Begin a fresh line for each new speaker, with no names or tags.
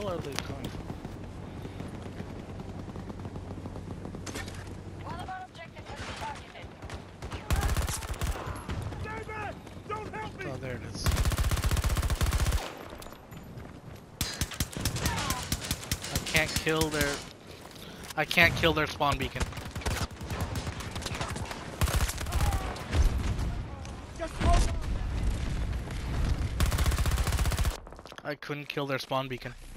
hell are they coming from?
One of our objectives has been targeted.
David! Don't help me!
Oh, there it is. I can't kill their spawn beacon.
Just hold on!
I couldn't kill their spawn beacon.